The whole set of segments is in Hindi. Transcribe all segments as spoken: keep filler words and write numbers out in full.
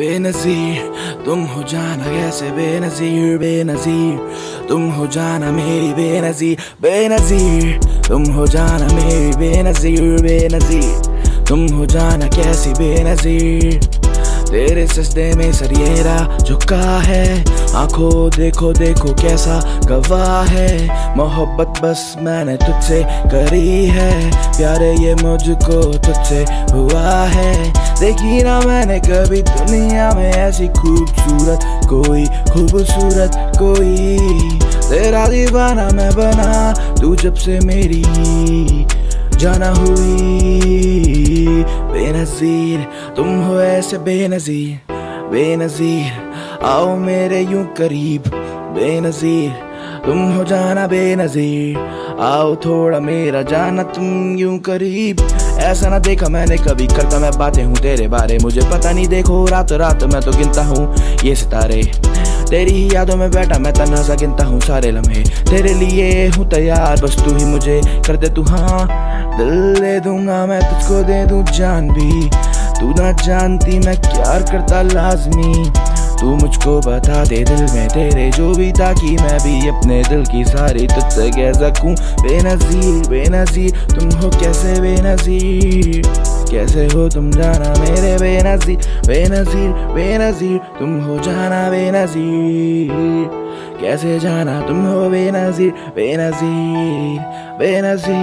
बेनज़ीर तुम हो जाना कैसे बेनज़ीर बेनज़ीर तुम हो जाना मेरी बेनज़ीर बेनज़ीर तुम हो जाना मेरी बेनज़ीर बेनज़ीर तुम हो जाना कैसी बेनज़ीर। तेरे सजदे में सरियेरा झुका है, आंखों देखो देखो कैसा गवाह है। मोहब्बत बस मैंने तुझसे करी है, प्यारे ये मुझको तुझसे हुआ है। देखी ना मैंने कभी दुनिया में ऐसी खूबसूरत कोई खूबसूरत कोई। तेरा दीवाना मैं बना तू जब से मेरी जाना हुई। बेनज़ीर तुम हो ऐसे बेनज़ीर बेनज़ीर आओ मेरे यूं करीब। बेनज़ीर तुम हो जाना बेनज़ीर आओ थोड़ा मेरा जाना तुम यूं करीब। ऐसा ना देखा मैंने कभी, करता मैं बातें हूँ तेरे बारे मुझे पता नहीं। देखो रात रात मैं तो गिनता हूँ ये सितारे, तेरी ही यादों में बैठा मैं तन्हा सा गिनता हूँ सारे लम्हे। तेरे लिए हूँ तैयार बस तू ही मुझे कर दे तू हाँ। दिल दे दूंगा मैं तुझको दे दूं जान भी, तू ना जानती मैं प्यार करता लाजमी। तू मुझको बता दे दिल में तेरे जो भी, ताकि मैं भी अपने दिल की सारी तुझसे कह सकूं। बेनज़ीर बेनज़ीर तुम हो कैसे बेनज़ीर, कैसे हो तुम जाना मेरे बेनज़ीर बेनज़ीर बेनज़ीर तुम हो जाना बेनज़ीर, कैसे जाना तुम हो बेनज़ीर बेनज़ीर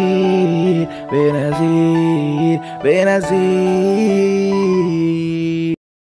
बेनज़ीर बेनज़ीर बेनज़ीर।